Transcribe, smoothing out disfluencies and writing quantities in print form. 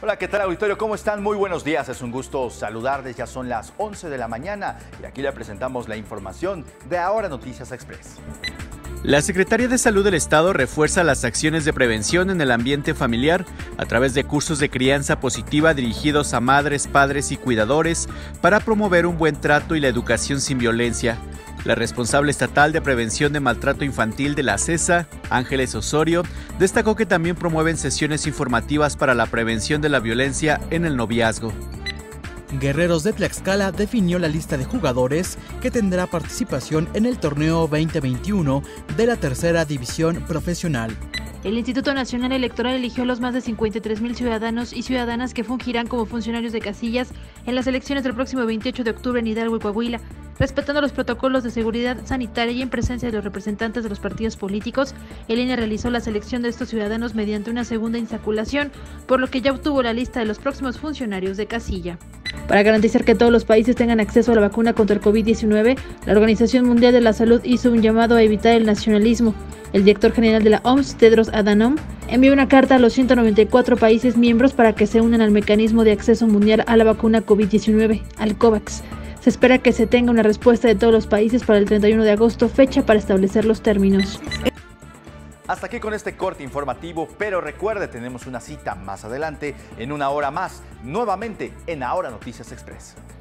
Hola, ¿qué tal, auditorio? ¿Cómo están? Muy buenos días. Es un gusto saludarles. Ya son las 11 de la mañana y aquí le presentamos la información de Ahora Noticias Express. La Secretaría de Salud del Estado refuerza las acciones de prevención en el ambiente familiar a través de cursos de crianza positiva dirigidos a madres, padres y cuidadores para promover un buen trato y la educación sin violencia. La responsable estatal de prevención de maltrato infantil de la CESA, Ángeles Osorio, destacó que también promueven sesiones informativas para la prevención de la violencia en el noviazgo. Guerreros de Tlaxcala definió la lista de jugadores que tendrá participación en el torneo 2021 de la tercera división profesional. El Instituto Nacional Electoral eligió a los más de 53,000 ciudadanos y ciudadanas que fungirán como funcionarios de casillas en las elecciones del próximo 28 de octubre en Hidalgo y Coahuila. Respetando los protocolos de seguridad sanitaria y en presencia de los representantes de los partidos políticos, el INE realizó la selección de estos ciudadanos mediante una segunda insaculación, por lo que ya obtuvo la lista de los próximos funcionarios de casilla. Para garantizar que todos los países tengan acceso a la vacuna contra el COVID-19, la Organización Mundial de la Salud hizo un llamado a evitar el nacionalismo. El director general de la OMS, Tedros Adhanom, envió una carta a los 194 países miembros para que se unan al mecanismo de acceso mundial a la vacuna COVID-19, al COVAX. Se espera que se tenga una respuesta de todos los países para el 31 de agosto, fecha para establecer los términos. Hasta aquí con este corte informativo, pero recuerde, tenemos una cita más adelante, en una hora más, nuevamente en Ahora Noticias Express.